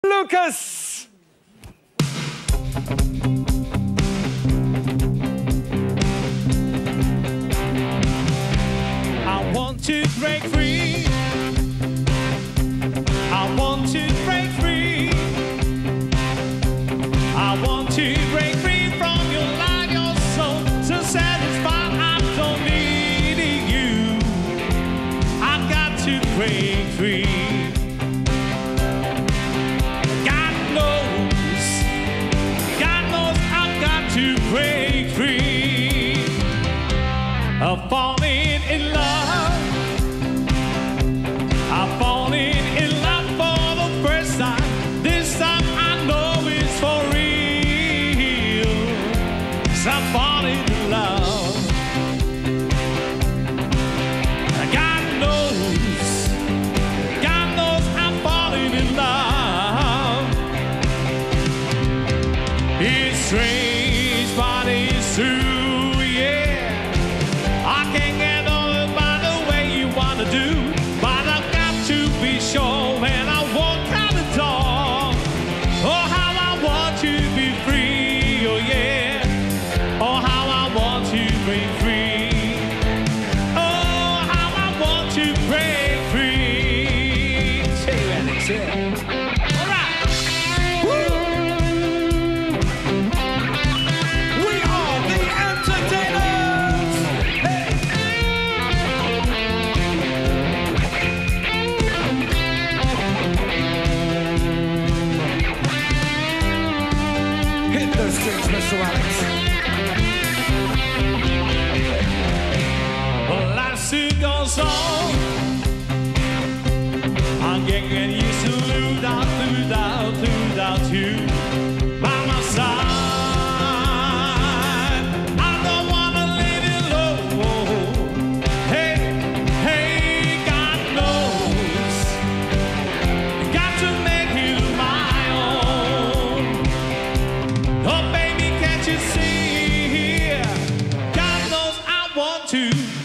Lucas! I want to break free. I want to break free. I want to break free from your life, your soul, so satisfied I don't need you. I got to break free. Break free of falling in love. I'm falling in love for the first time. This time I know it's for real. 'Cause I'm falling in love. God knows I'm falling in love. It's strange, but it's true, yeah. I can't get on by the way you wanna do, but I've got to be sure when I walk out the door. Oh, how I want to be free, oh yeah. Oh, how I want to break free. Oh, how I want to break free. Say that, say it. All right. Woo! Mr. Alex. Well, life still goes on. I'm getting used to lose out you by my side. I don't wanna leave you alone. Hey, hey, God knows. Got to make you my own. Oh, baby, can't you see? God knows I want to.